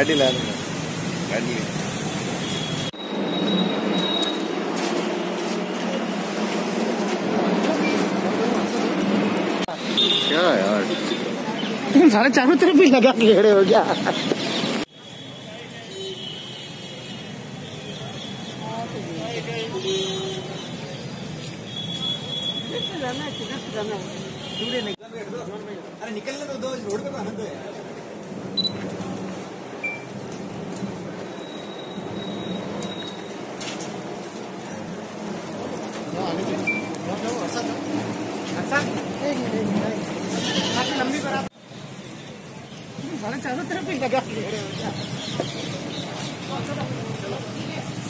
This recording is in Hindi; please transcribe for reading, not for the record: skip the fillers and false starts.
गाड़ी ला लूंगा गाड़ी। क्या यार तुम सारे चारों तरफ भी लगा के खड़े हो क्या? अरे निकलने तो दो, रोड पे तो आनंद है। लंबी बराबर सारे चारों तरफ भी लगा के खड़े हो क्या?